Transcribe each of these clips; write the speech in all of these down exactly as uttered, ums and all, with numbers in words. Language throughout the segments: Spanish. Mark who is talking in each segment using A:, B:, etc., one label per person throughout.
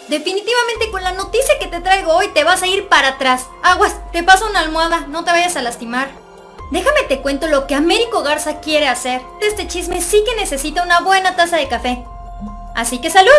A: Definitivamente con la noticia que te traigo hoy te vas a ir para atrás. Aguas, te paso una almohada, no te vayas a lastimar. Déjame te cuento lo que Américo Garza quiere hacer. De este chisme sí que necesita una buena taza de café. Así que ¡salud!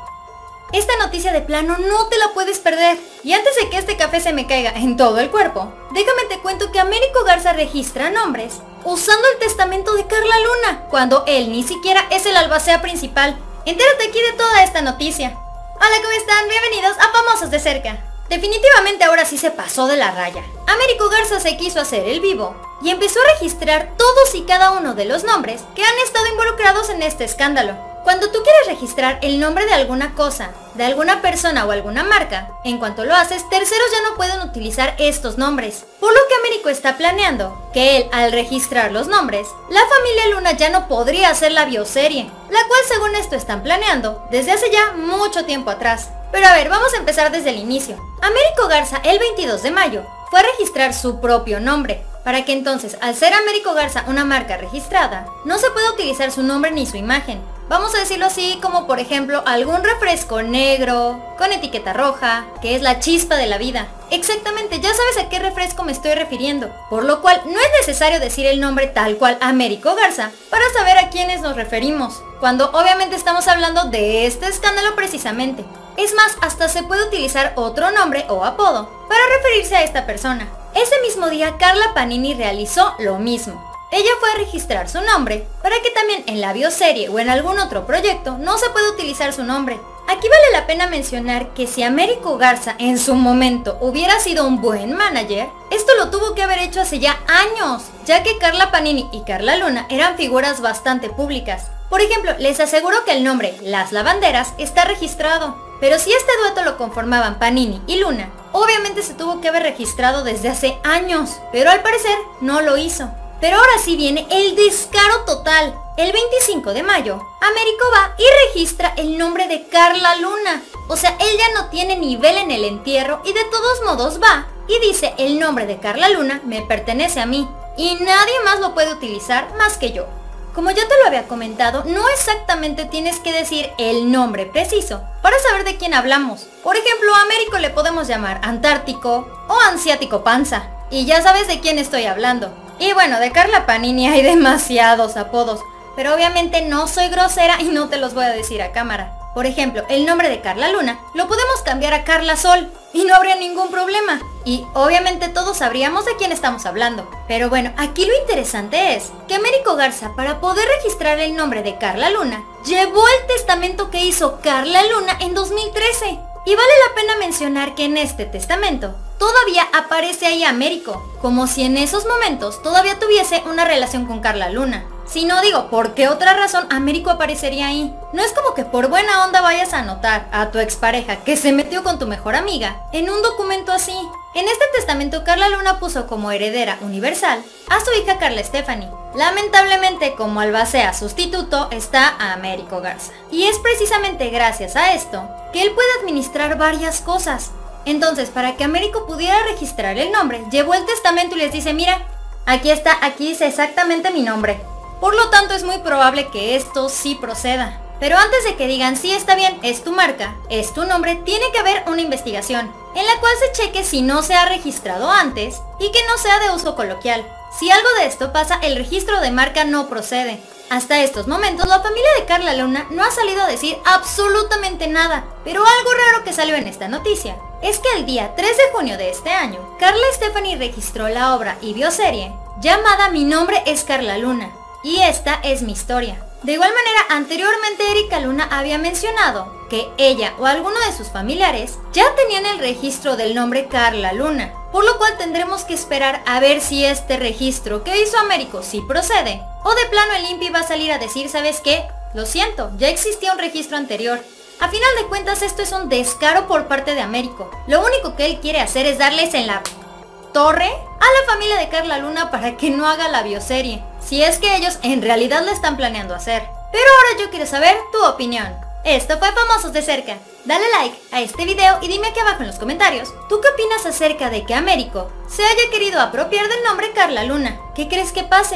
A: Esta noticia de plano no te la puedes perder. Y antes de que este café se me caiga en todo el cuerpo, déjame te cuento que Américo Garza registra nombres usando el testamento de Carla Luna, cuando él ni siquiera es el albacea principal. Entérate aquí de toda esta noticia. Hola, ¿cómo están? Bienvenidos a Famosos de Cerca. Definitivamente ahora sí se pasó de la raya. Américo Garza se quiso hacer el vivo y empezó a registrar todos y cada uno de los nombres que han estado involucrados en este escándalo. Cuando tú quieres registrar el nombre de alguna cosa, de alguna persona o alguna marca, en cuanto lo haces, terceros ya no pueden utilizar estos nombres. Por lo que Américo está planeando que él, al registrar los nombres, la familia Luna ya no podría hacer la bioserie, la cual según esto están planeando desde hace ya mucho tiempo atrás. Pero a ver, vamos a empezar desde el inicio. Américo Garza el veintidós de mayo fue a registrar su propio nombre, para que entonces, al ser Américo Garza una marca registrada, no se pueda utilizar su nombre ni su imagen. Vamos a decirlo así, como por ejemplo algún refresco negro, con etiqueta roja, que es la chispa de la vida. Exactamente, ya sabes a qué refresco me estoy refiriendo, por lo cual no es necesario decir el nombre tal cual Américo Garza para saber a quiénes nos referimos, cuando obviamente estamos hablando de este escándalo precisamente. Es más, hasta se puede utilizar otro nombre o apodo para referirse a esta persona. Ese mismo día, Carla Panini realizó lo mismo. Ella fue a registrar su nombre para que también en la bioserie o en algún otro proyecto no se pueda utilizar su nombre. Aquí vale la pena mencionar que si Américo Garza en su momento hubiera sido un buen manager, esto lo tuvo que haber hecho hace ya años, ya que Carla Panini y Carla Luna eran figuras bastante públicas. Por ejemplo, les aseguro que el nombre Las Lavanderas está registrado, pero si este dueto lo conformaban Panini y Luna, obviamente se tuvo que haber registrado desde hace años, pero al parecer no lo hizo. Pero ahora sí viene el descaro total. El veinticinco de mayo, Américo va y registra el nombre de Carla Luna. O sea, él ya no tiene nivel en el entierro y de todos modos va y dice: el nombre de Carla Luna me pertenece a mí y nadie más lo puede utilizar más que yo. Como ya te lo había comentado, no exactamente tienes que decir el nombre preciso para saber de quién hablamos. Por ejemplo, a Américo le podemos llamar Antártico o Ansiático Panza, y ya sabes de quién estoy hablando. Y bueno, de Carla Panini hay demasiados apodos, pero obviamente no soy grosera y no te los voy a decir a cámara. Por ejemplo, el nombre de Carla Luna lo podemos cambiar a Carla Sol y no habría ningún problema. Y obviamente todos sabríamos de quién estamos hablando. Pero bueno, aquí lo interesante es que Américo Garza, para poder registrar el nombre de Carla Luna, llevó el testamento que hizo Carla Luna en dos mil trece. Y vale la pena mencionar que en este testamento todavía aparece ahí Américo, como si en esos momentos todavía tuviese una relación con Carla Luna. Si no, digo, ¿por qué otra razón Américo aparecería ahí? No es como que por buena onda vayas a anotar a tu expareja que se metió con tu mejor amiga en un documento así. En este testamento Carla Luna puso como heredera universal a su hija Carla Stephanie. Lamentablemente, como albacea sustituto está a Américo Garza. Y es precisamente gracias a esto que él puede administrar varias cosas. Entonces, para que Américo pudiera registrar el nombre, llevó el testamento y les dice: mira, aquí está, aquí dice exactamente mi nombre. Por lo tanto, es muy probable que esto sí proceda. Pero antes de que digan sí está bien, es tu marca, es tu nombre, tiene que haber una investigación en la cual se cheque si no se ha registrado antes y que no sea de uso coloquial. Si algo de esto pasa, el registro de marca no procede. Hasta estos momentos, la familia de Carla Luna no ha salido a decir absolutamente nada, pero algo raro que salió en esta noticia es que el día tres de junio de este año, Carla Stephanie registró la obra y bioserie llamada Mi nombre es Carla Luna, y esta es mi historia. De igual manera, anteriormente Erika Luna había mencionado que ella o alguno de sus familiares ya tenían el registro del nombre Carla Luna, por lo cual tendremos que esperar a ver si este registro que hizo Américo sí procede, o de plano el I N P I va a salir a decir: ¿sabes qué? Lo siento, ya existía un registro anterior. A final de cuentas, esto es un descaro por parte de Américo. Lo único que él quiere hacer es darles en la torre a la familia de Carla Luna para que no haga la bioserie, si es que ellos en realidad la están planeando hacer. Pero ahora yo quiero saber tu opinión. Esto fue Famosos de Cerca. Dale like a este video y dime aquí abajo en los comentarios, ¿tú qué opinas acerca de que Américo se haya querido apropiar del nombre Carla Luna? ¿Qué crees que pase?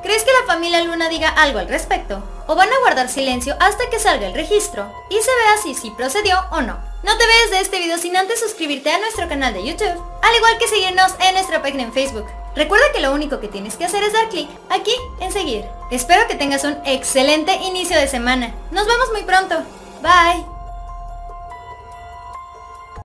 A: ¿Crees que la familia Luna diga algo al respecto? ¿O van a guardar silencio hasta que salga el registro y se vea si sí procedió o no? No te veas de este video sin antes suscribirte a nuestro canal de YouTube, al igual que seguirnos en nuestra página en Facebook. Recuerda que lo único que tienes que hacer es dar clic aquí en seguir. Espero que tengas un excelente inicio de semana. Nos vemos muy pronto. Bye.